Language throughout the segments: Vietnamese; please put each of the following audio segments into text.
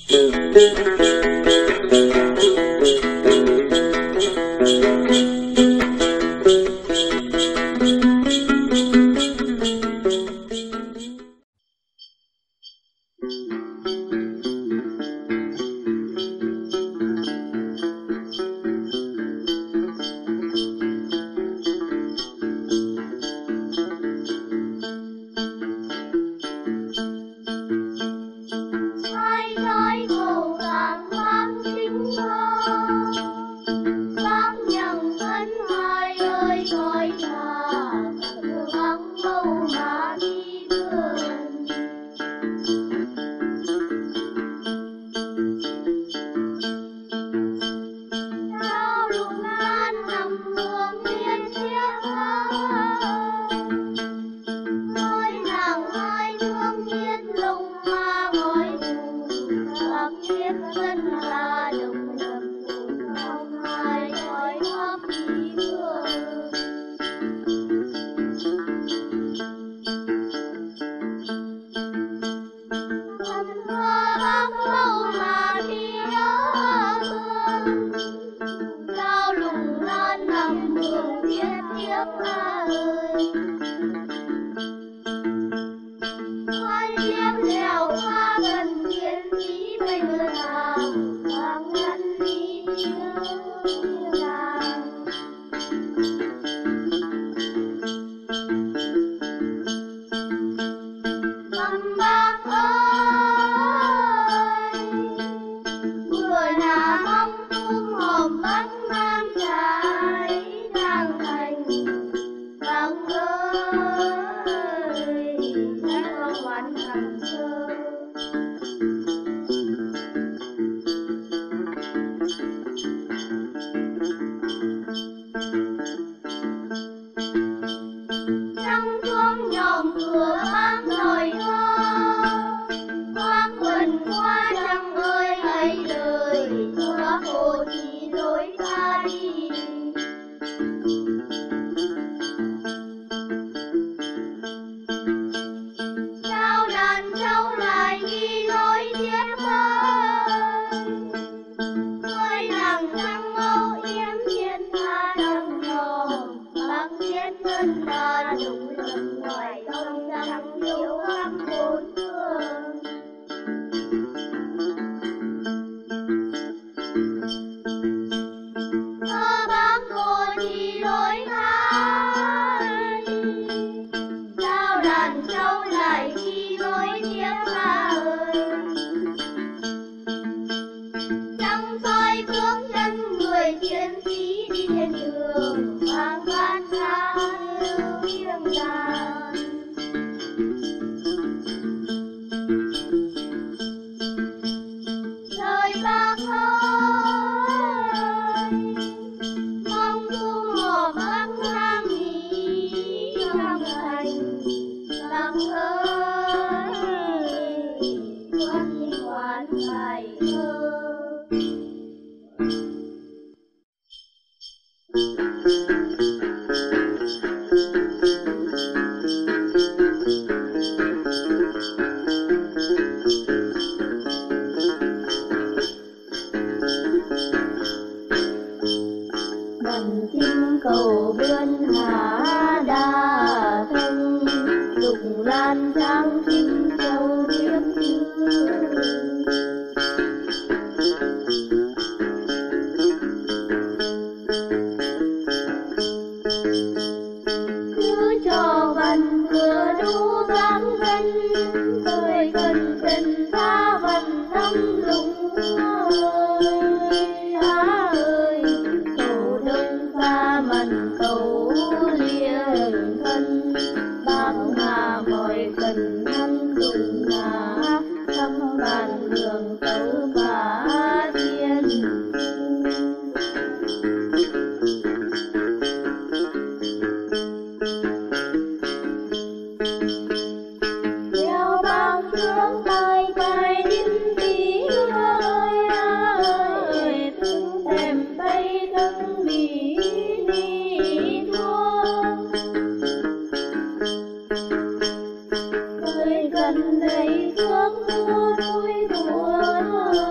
gần đây sớm mưa vui mùa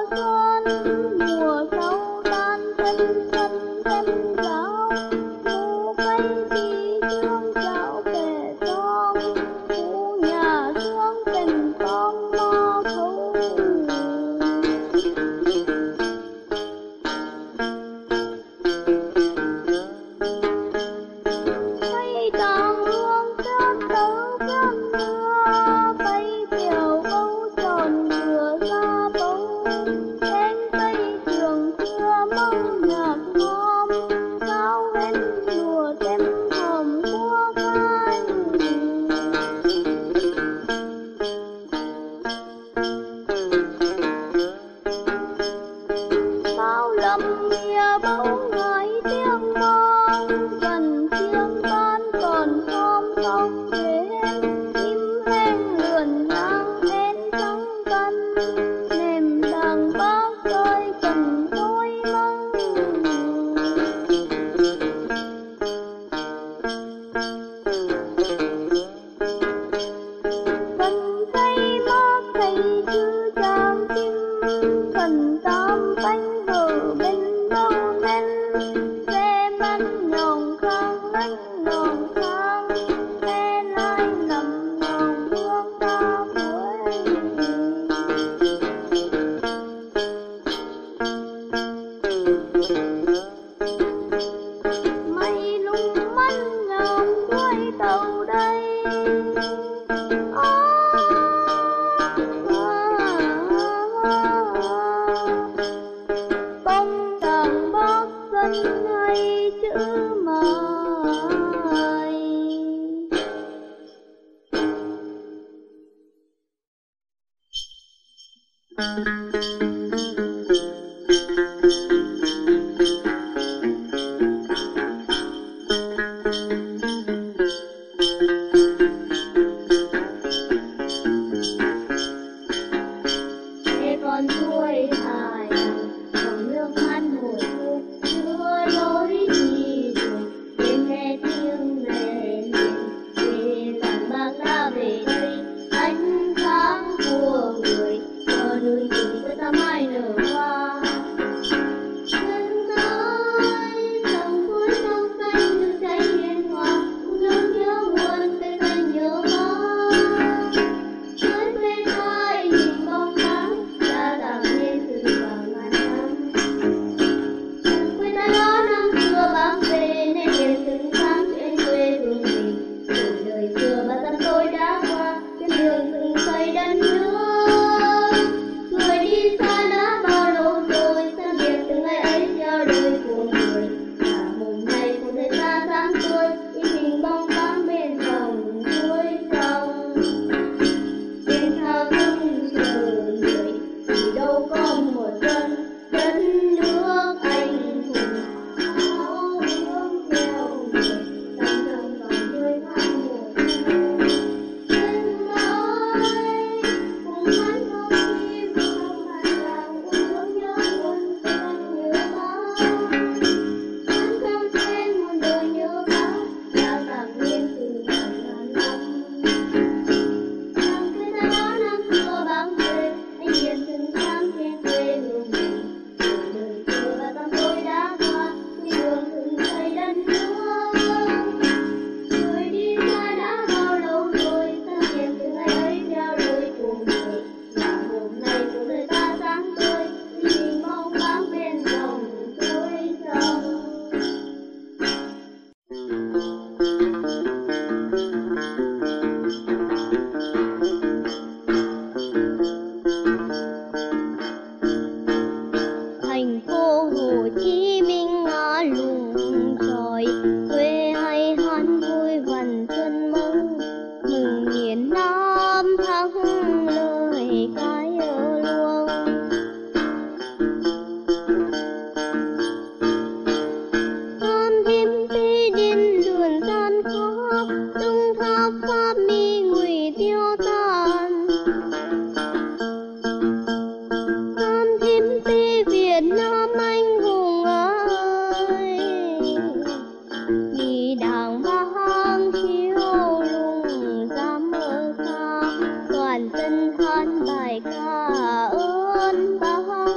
Anh tháng của người cho đôi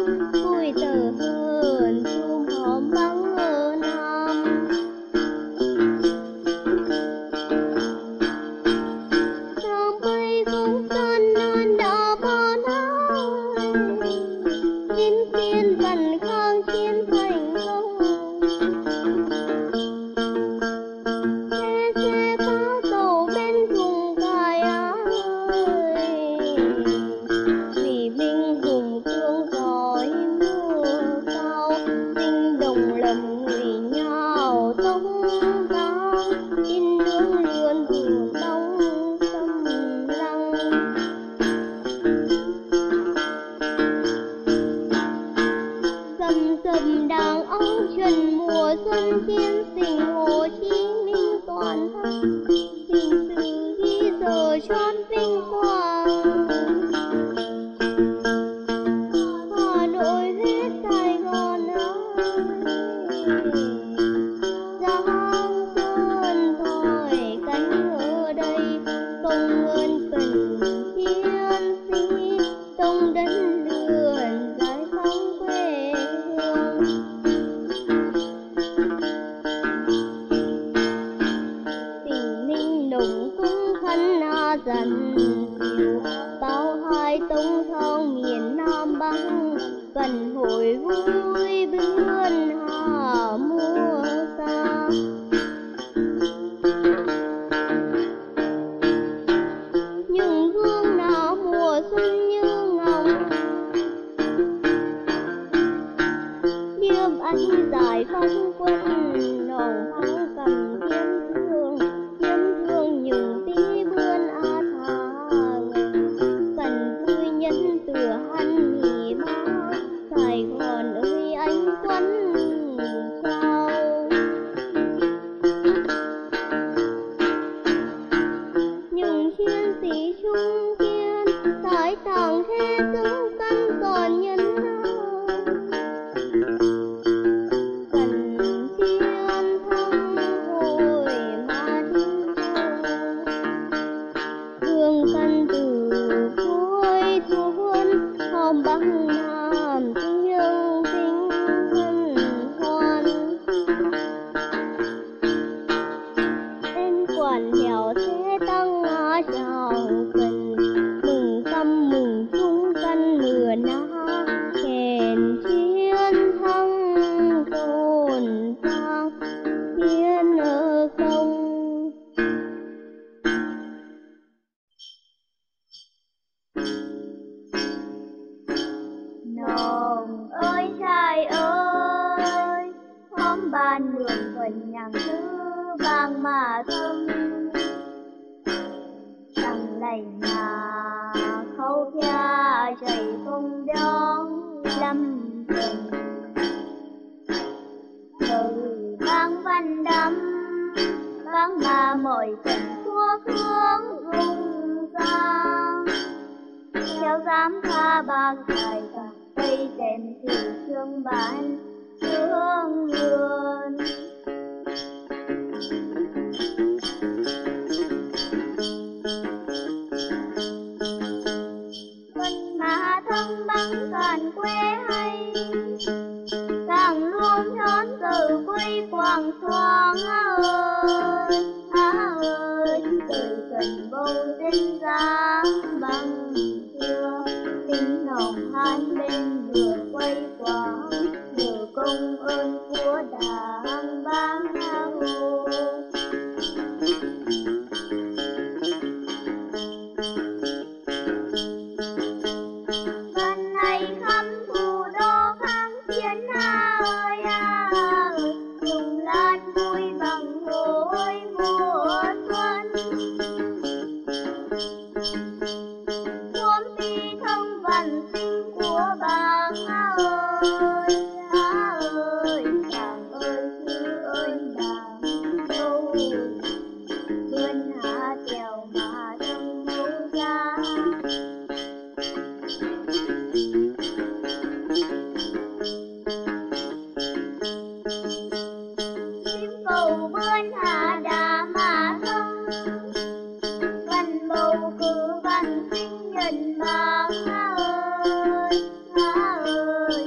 vui tờ hơn chum hòm băng ở nam. Sớm bay không tan non đã bao năm, chiến thiên văn khang chiến thành công. Xe phá tàu bên thùng cài ơi, vì binh hùng thương giỏi mưa cao, tinh đồng lầm người nhau tông cao, in nương lươn thường đông xâm lăng. Dầm dầm đàn ông trần mùa xuân chiến sinh Hồ Chí Minh toàn thắng, tình sự ghi giờ chót vinh quang. Hà Nội Huế Sài Gòn ơi, Giang Sơn thỏi cánh ở đây, công ơn cần chiến sĩ tông đất lượn giải phóng quê hương. Tình ninh nồng cung khăn dần dịu, tao hai tông thang miền Nam Bắc, cần hồi vui bươn hà mùa xa. Những gương nào mùa xuân như ngọc, điệp anh giải phóng quân nồng thắng cầm kiếm thương những tí bươn a thà ngần, cần vui nhân từ hắn mì ba, Sài Gòn ơi anh Tuấn trao. Những chiến sĩ trung kiên tái tàng thế giữ căn còn nhân hậu, cần chiến thắng hồi mà đi đâu. Thương căn từ cuối xuân hòm băng nam tiếng vinh hân hoan. Em quản hẻo thế tăng chào cần, mừng căm mừng chung căn mưa na, kèn chiến thắng tồn sang thiên ở công. Nồng ơi trai ơi, hôm ban mượn phần nhạc thứ vàng mà thơm, chẳng lầy nhà khâu thia chảy không đón lâm trần. Từ vang văn đắm vang mà mọi trần thua hướng vùng sang, theo dám tha bạc dài cả cây đèn thì thương bạn thương luôn. Xuân mà thăng băng toàn quê hay, càng luôn đón giờ quê quàng xoang ơi, ơi đời cần bầu tên dáng bằng xưa, tình nồng hai bên vừa quay quang, nhờ công ơn của đảng bác Hồ. Lần này khắp thủ đô kháng chiến ơi dùng lan vui bằng hồi mùa xuân. Gốm ti thông văn sinh của bác ơi chàng ơi chứ ơn đảng đâu, vươn hạ trèo mà đông mẫu ra. Chim cầu vươn hạ đã mà thông, văn bầu cử văn sinh nhân bác ơi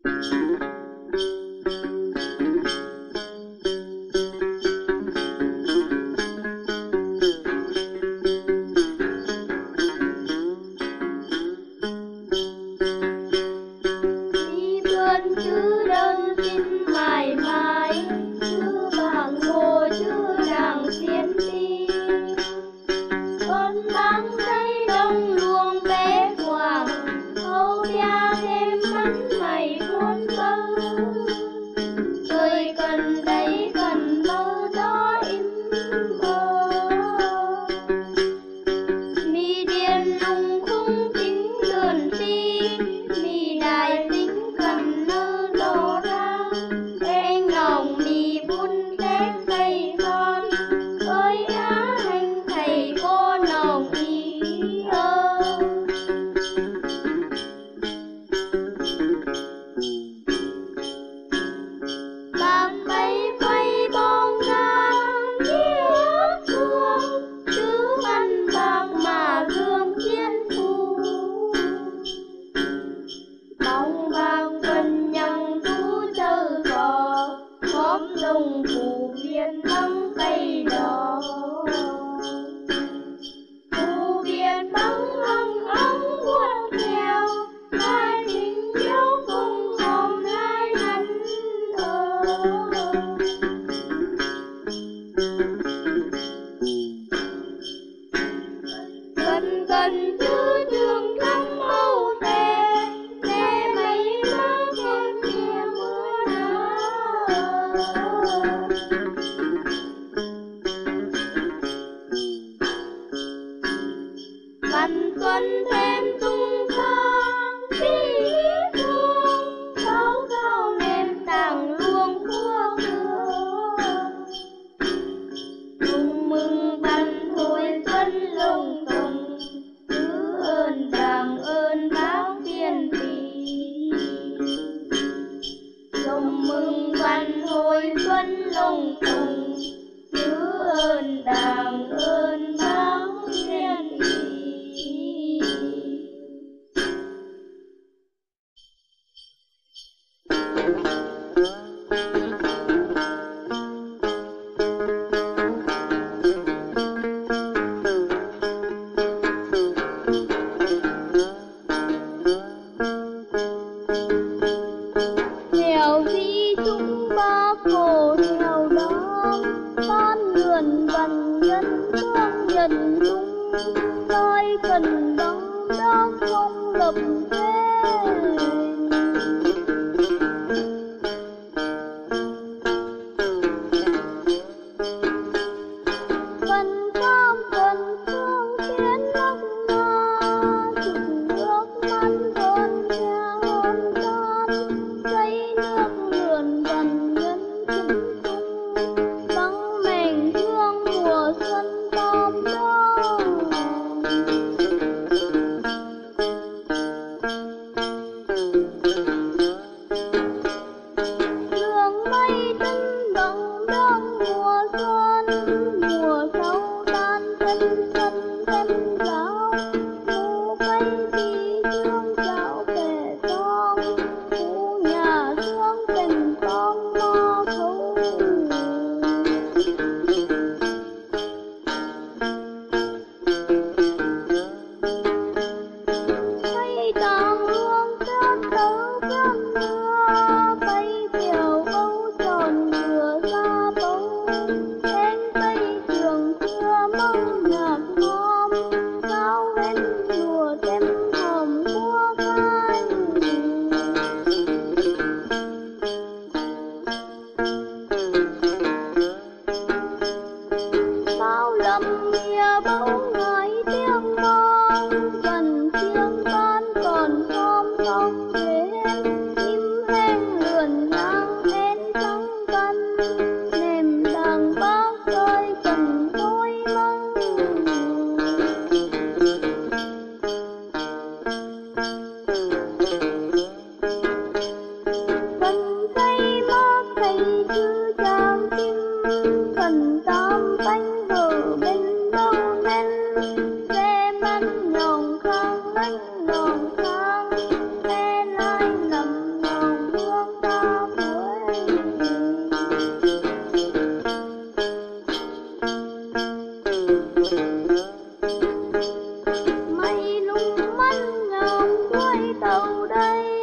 Hãy subscribe cho kênh Ghiền Mì Gõ để không bỏ lỡ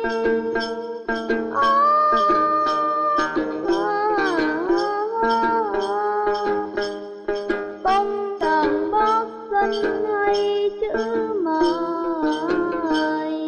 bông tàn bát xanh hay chữ mài.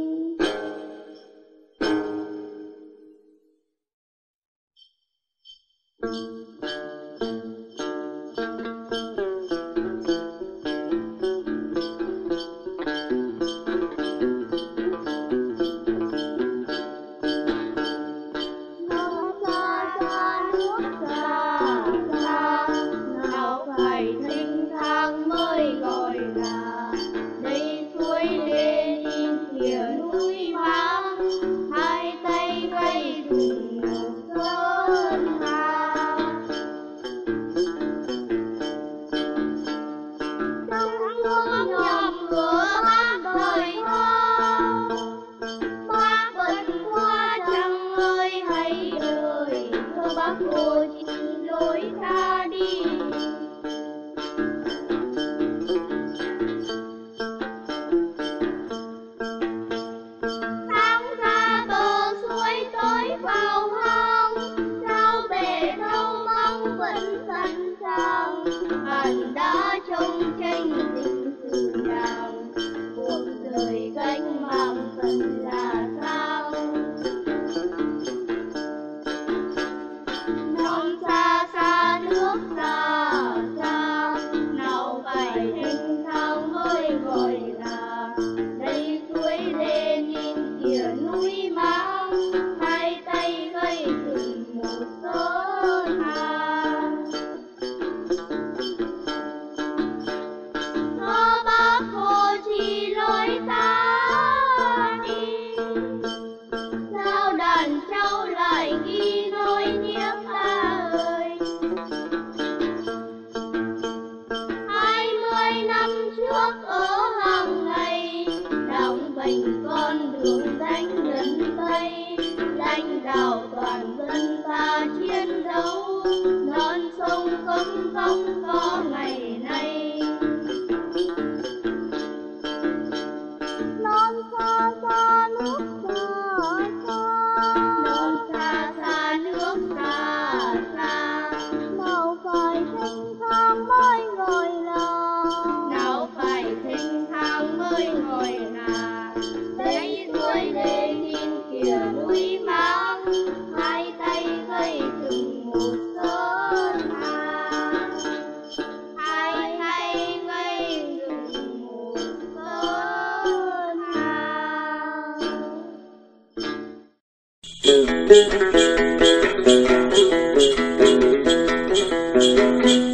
Bạn đã trông tranh tình sự nào, cuộc đời cách mạng thật là sao. Non xa xa nước xa xa, nào phải thanh thang mới gọi là. Đây suối đê nhìn kìa núi Mã, hai tay gây dựng một sơn hà. Con đường đánh gần Tây, lãnh đạo toàn dân ta chiến đấu, non sông cấm cong có ngày nay. Non xa xa nước xa xa, non xa xa nước xa xa, nào phải thanh thang mới gọi là, nào phải thanh thang mới gọi là. Đây suối đê nhìn kìa núi Mã, hai tay gây dựng một sơn hà, hai tay gây dựng một sơn hà.